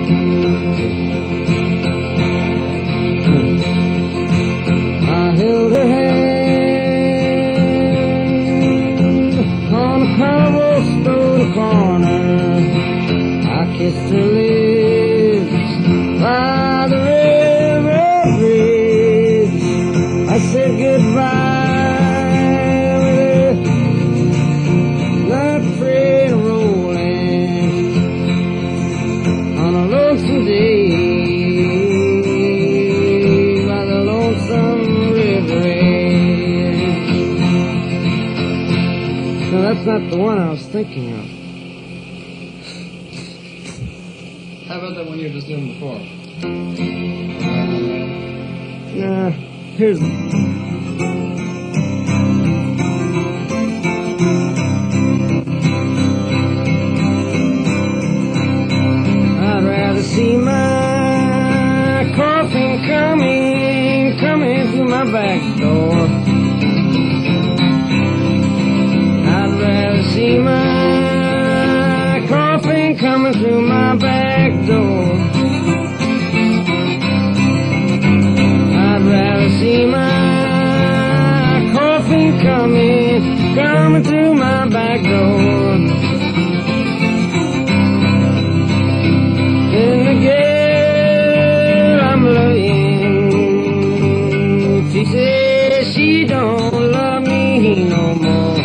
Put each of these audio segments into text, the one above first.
I held her hand on a cobblestone corner. I kissed her lips by the railroad bridge. I said goodbye with her, not afraid of rolling on a lonesome day by the lonesome river edge. No, that's not the one I was thinking of. How about that one you were just doing before? Nah, here's I'd rather see my coffin coming through my back door. I'd rather see my coffin coming through my back door. I'd rather see my coffin coming through my back door. And the girl I'm loving, she says she don't love me no more.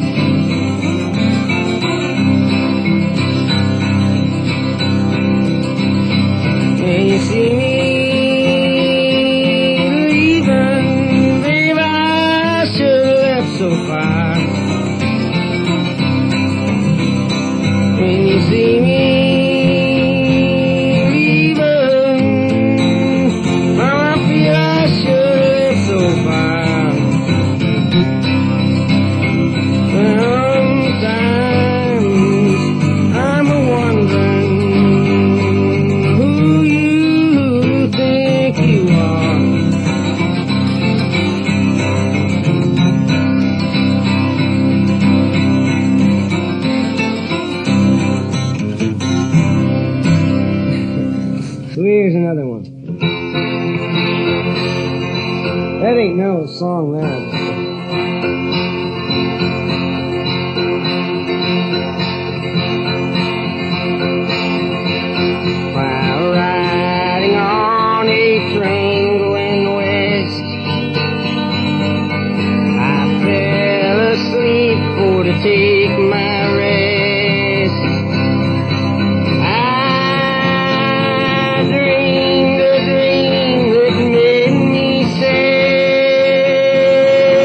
And you see me leaving, babe, I should have left so far. When you see me here's another one. That ain't no song, that. While riding on a train going west, I fell asleep for to take my rest. Dreamed a dream that made me sad.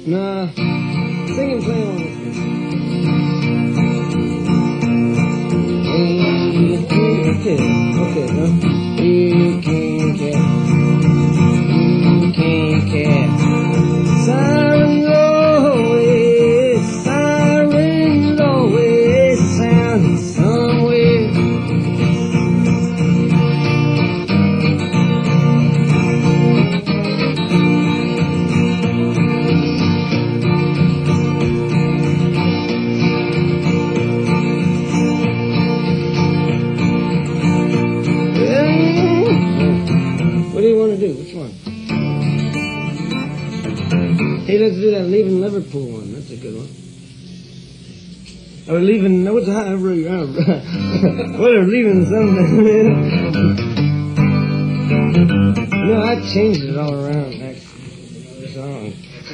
Nah, sing and play on this one. Okay, no. You can't care. Sirens always sound somewhere. What do you want to do? Which one? Hey, let's do that Leaving Liverpool one. That's a good one. Or leaving, what's that? Whatever, leaving something. No, I changed it all around, actually. The song.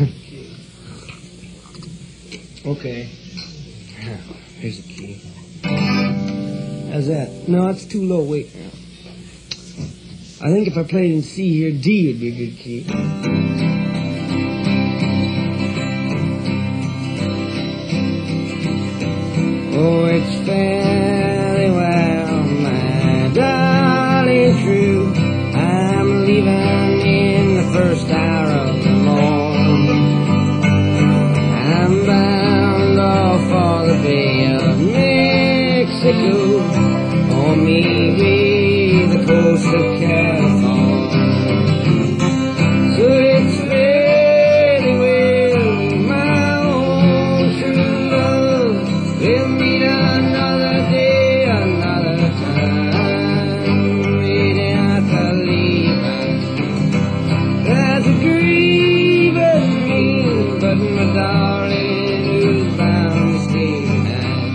Okay. Here's the key. How's that? No, it's too low. Wait now. I think if I played in C here, D would be a good key. Oh, it's fairly well, my darling, true. I'm leaving in the first hour of the morn. I'm bound off for the Bay of Mexico, or maybe the coast of California. So it's fairly well, my own true love. We'll meet another day, another time, waiting at the leaving. There's a grieving me, but my darling who's bound to stay behind.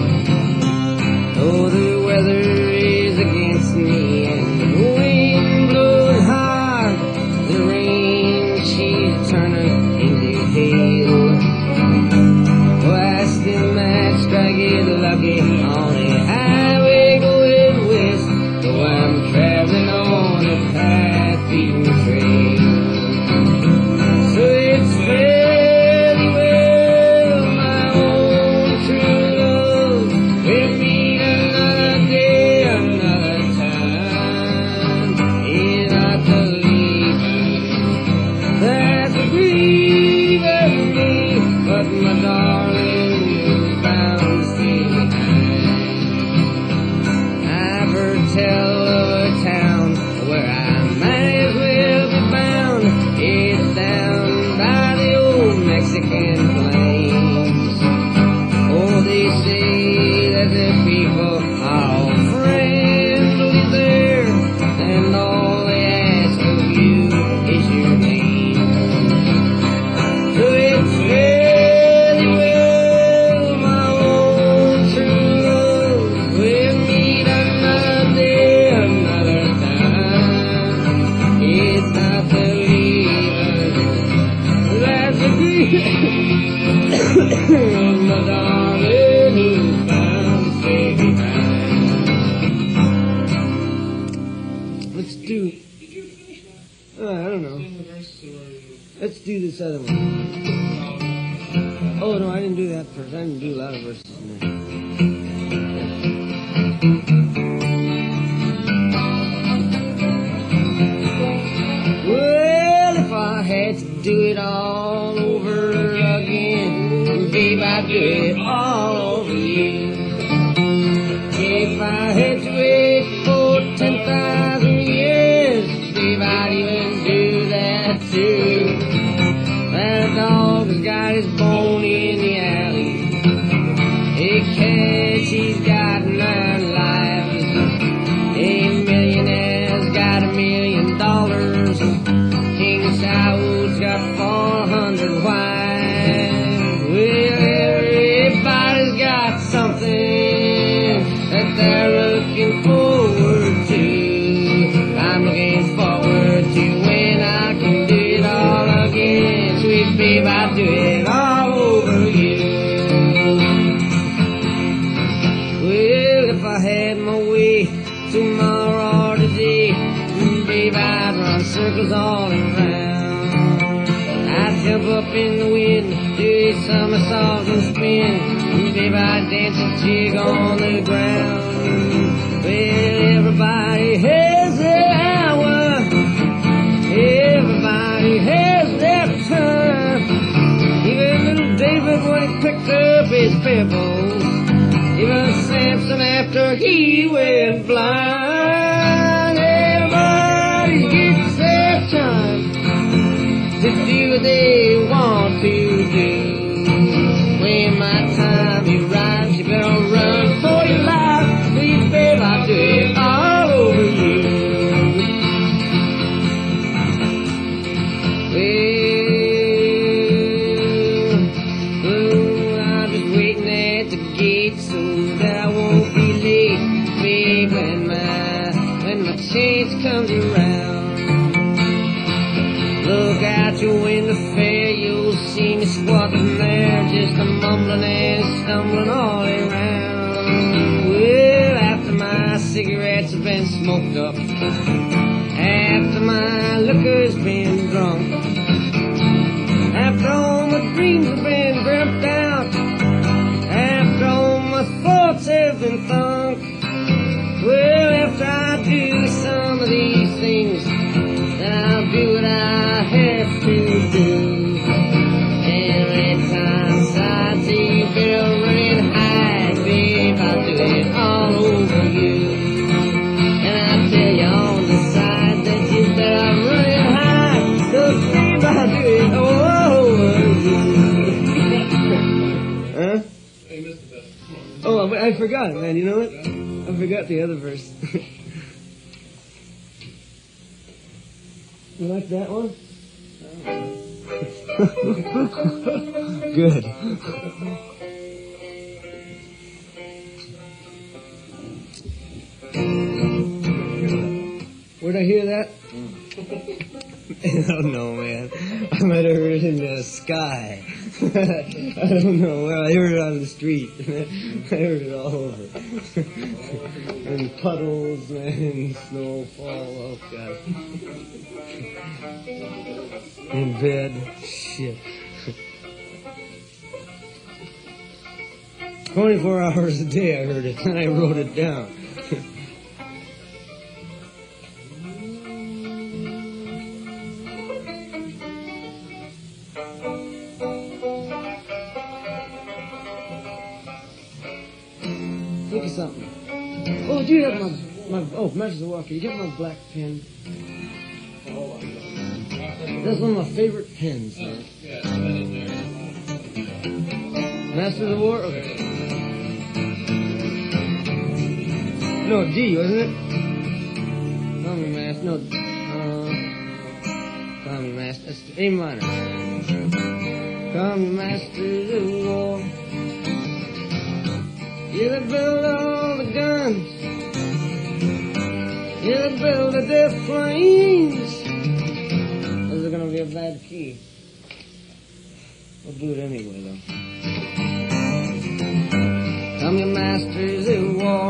Oh, the weather is against me and the wind blows hard. The rain, she's turning into hail. Oh, I still might strike it lucky on the highway going west, though I'm traveling on a path beaten trail. So it's fairly well, my own true love. We'll meet another day, another time, in our leaving. That's a grieving me, but my darling is bound to stay behind. I've heard tell of a town where I might as well be bound. It's down by the old Mexican plains. Oh, they say that the people are all friendly there, and all they ask of you is your name. So it's fairly well, my own true love. We'll meet another day, another time. It's not the leaving that's a grieving. My darling who's bound to stay behind. Let's do. I don't know. Let's do this other one. Oh no, I didn't do that first. I didn't do a lot of verses in there. Well, if I had to do it all over again, babe, I'd do it all over you. If I had to wait for 10,000 years, babe, I'd even do that too. That dog's got his bone in the alley. A cat, she's got 9 lives. A millionaire's got $1 million. King Saul's got 400 wives. Well, everybody's got something that they're looking forward to. I'm looking forward to when I can do it all again. Sweet babe, I'll do it all over you. Well, if I had my way tomorrow or today, babe, I'd run circles all around. I'd rev up in the wind, do a somersault and spin. Babe, I dance a jig on the ground. Well, everybody has their hour. Everybody has their time. Even little David when he picked up his pebble. Even Samson after he went blind. Everybody gets their time to do what they want to do. When my time arrives, you better run for your life. Please, babe, I'll do it all over you. Well, I'm just waiting at the gate so that I won't be late, babe, when my chance comes around. Look out your window fair, you'll see me squatting there, just a mumbling and stumbling all around. Well, after my cigarettes have been smoked up, after my liquor's been drunk, after all my dreams have been dreamt out, after all my thoughts have been thunk, well, after I do some of these things, then I'll do what I have to do. And red times I see you better run and hide, babe, I'll do it all over you. And I tell you on the side that you better run and hide, 'cause babe, I'll do it all over you. Huh? Hey, missed the best. Oh, I forgot it, man, you know what? I forgot the other verse. You like that one? Good. Where'd I hear that? I don't know, man. I might have heard it in the sky. I don't know. Well, I heard it on the street. I heard it all over. And puddles, man, snowfall. Oh, God. In bed. Shit. 24 hours a day I heard it, and I wrote it down. Think of something. Oh, do you have my Matches the Walker, you got my black pen? That's one of my favorite pens, man. Yeah, that in there. Master of the War? Okay. No, D, wasn't it? Call me Master. No, call me Master. That's A minor. Call me Master of the War. You that build all the guns. You that build the death planes. Is it gonna be a bad key? We'll do it anyway, though. I'm your masters of war.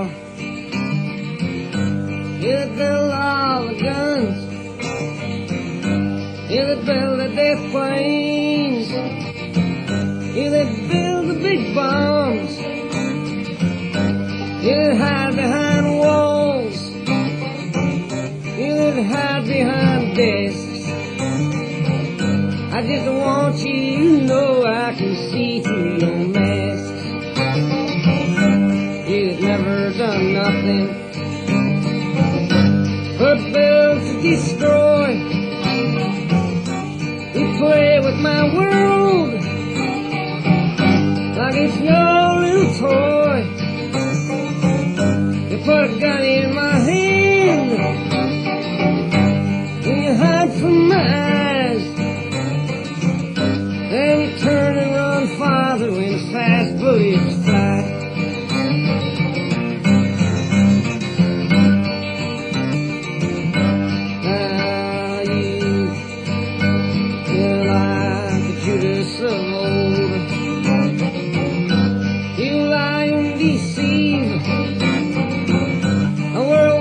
You that build all the guns. You that build the death planes. You that build the big bombs. You that hide behind walls. You that hide behind desks. I just want you to know I can see through your mask. You've never done nothing but build to destroy. You play with my world like it's your little toy. You put a gun in my hand and you hide from my eyes. Then you turn and run farther when the fast bullets fly. Now you're like the Judas of old. You lie and deceive. A world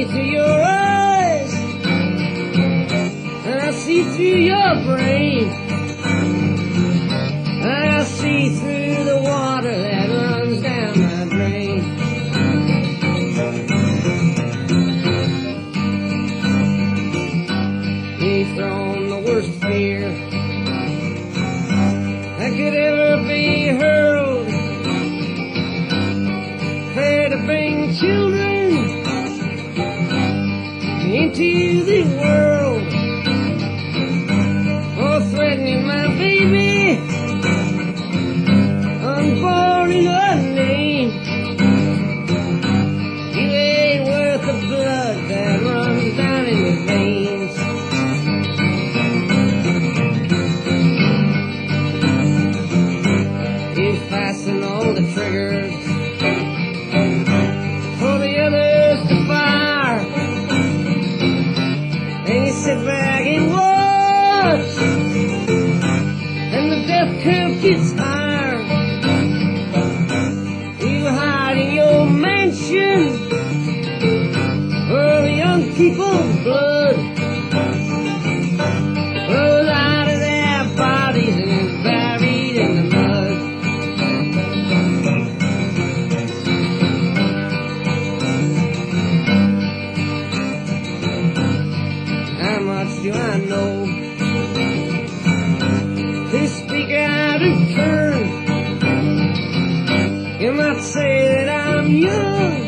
into your eyes, and I see through your brain. I see through the water that runs down my drain. You've thrown the worst fear that could ever be hurled, fair to bring children into the world, or threatening my baby unborn in a name. You ain't worth the blood that runs down in your veins. You fasten all the triggers for the others to fire, and you sit back and watch, and the death curve gets higher. You hide in your mansion where the young people's blood flows out of their bodies and is buried in the mud. How much do I know to speak out of turn? You might say that I'm young,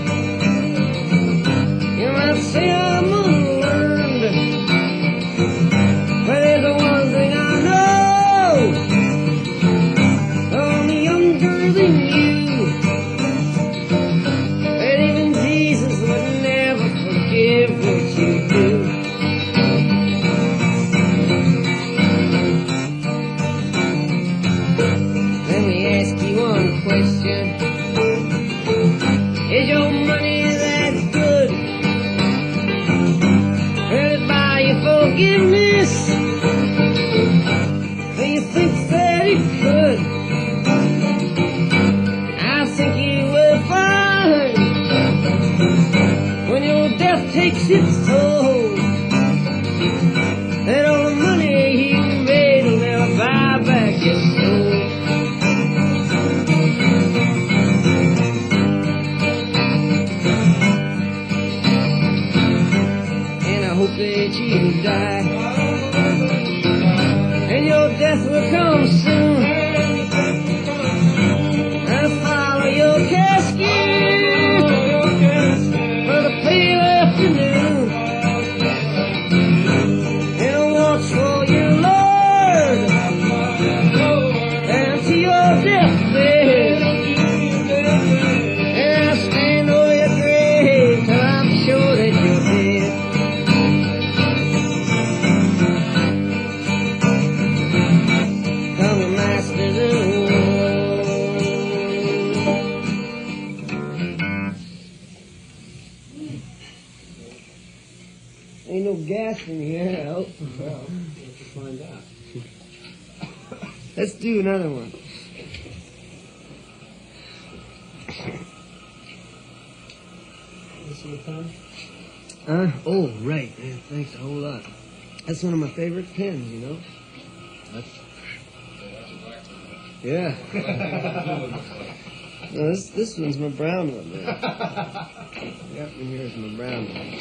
you might say I'm unlearned, but there's the one thing I know, I'm younger than you, that even Jesus would never forgive what you do. Let me ask you one question. Is your money that good? Will it buy you forgiveness? Do you think that it could? I think you will find when your death takes its toll that all the money you made will never buy back your soul. Hope that you die, and your death will come soon. I'll follow your casket for the pale afternoon, and I'll watch for your Lord down to your deathbed, and I'll stand over your grave till I'm sure that you're dead. Ain't no gas in here, I hope. Well, we'll find out. Let's do another one. This is the time? Oh, right, man, thanks a whole lot. That's one of my favorite pens, you know? Yeah. No, this one's my brown one, man. That one here is my brown one.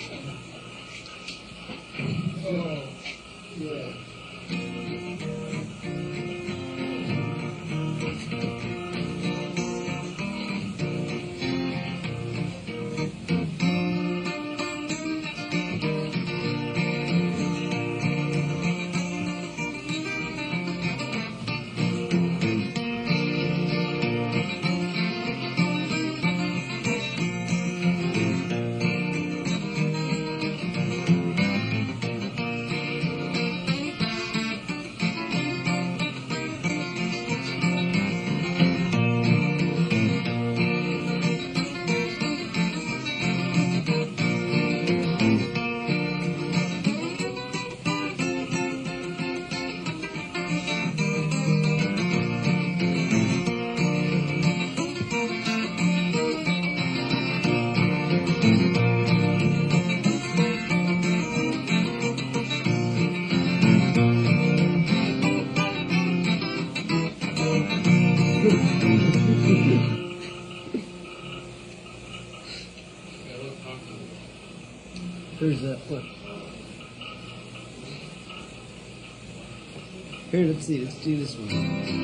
Oh, yeah. There's that one. Here, let's see. Let's do this one.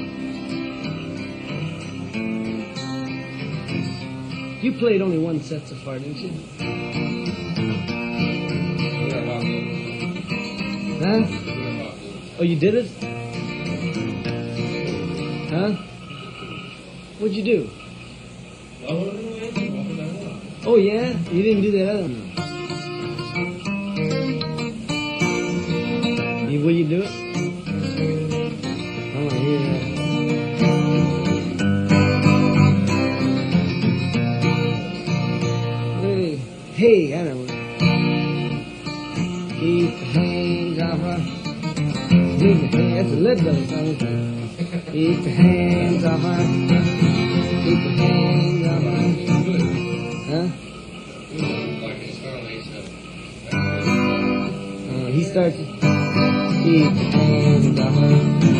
You played only one set so far, didn't you? Huh? Oh, you did it? Huh? What'd you do? Oh, yeah? You didn't do that other one? Will you do it? I want to hear that. Hey, I know it. Keep the hands off her. Keep the hands. That's a Lead Belly song, isn't it? Keep the hands off her. Keep the hands off her. Huh? He starts it. Keep the hands off her.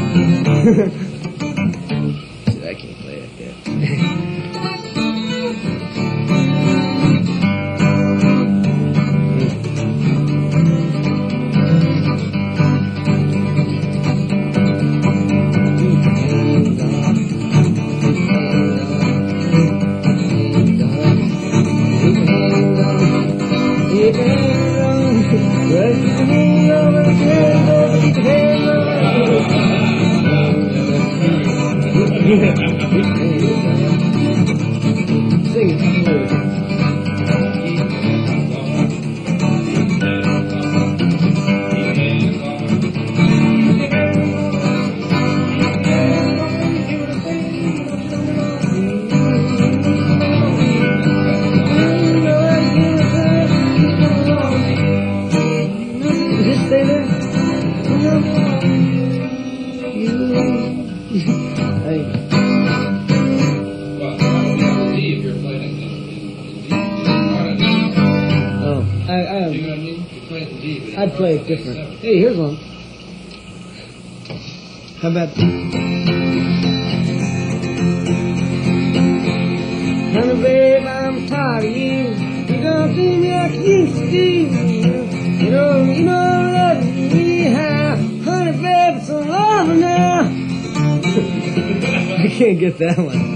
Shit, I can't play it yet. Sing it. I'd play it different. Hey, here's one. How about honey, babe, I'm tired of you. You don't seem like you used to do. You know, loving me how. Honey, babe, it's a love now. I can't get that one.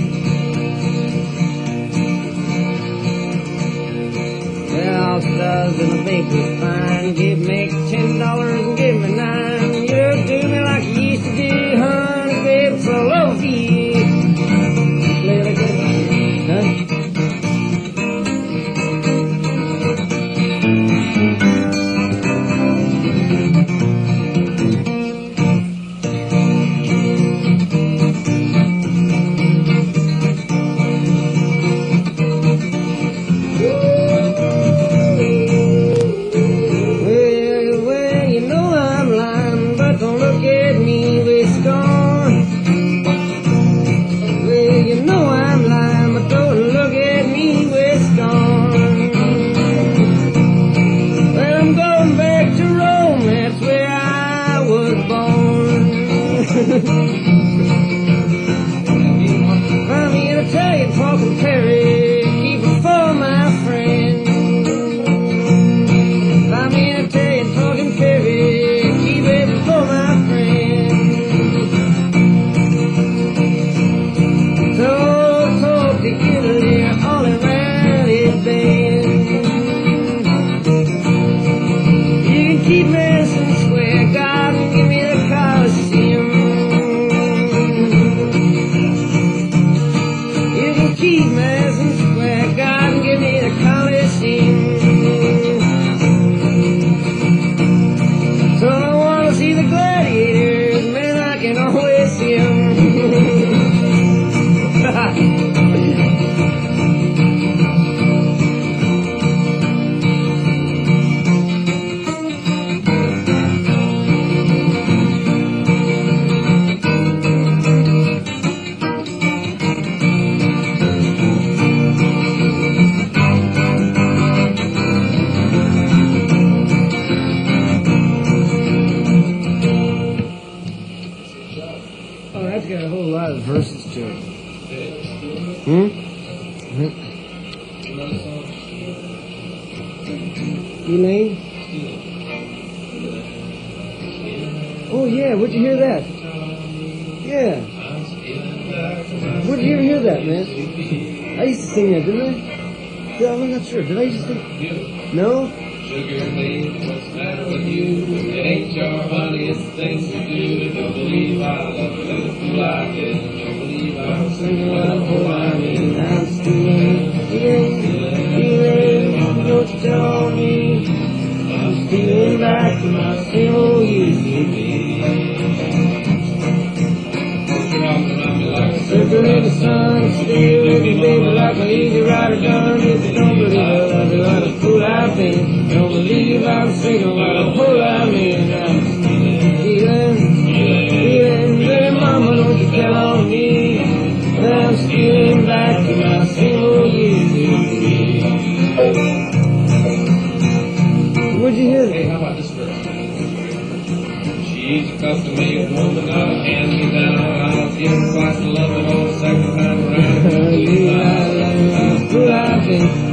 All stars in the bakery fine. Give me $10 and give me $9. You do me like you used to do, honey, baby, so love you. Play like that, huh? Another song. Elaine? Oh yeah, where'd you hear that? Yeah. Where'd you ever hear that, man? I used to sing that, didn't I? Yeah, I'm not sure. Did I used to sing? No? Sugar babe, what's the matter with you? It ain't your money, it's the things you do. Don't believe I love you, let it fool I did. Don't believe I'm singing what I'm holding. I'm stealing, stealing, don't you tell me. I'm stealing back to my same old used to be. Circle in the sun, stay with me, baby, like an easy rider gun. If you don't believe I'll be like a fool I've been. Don't believe I'm singing what a whole I mean. I'm stealing, stealing, baby mama, don't you tell on me. I'm stealing back to my same old used to be. Where'd you hear Hey, that? how about this verse? She's a custom-made woman, not a hand-me-down. I'll give her twice the love and all the second time around. Fool I've been.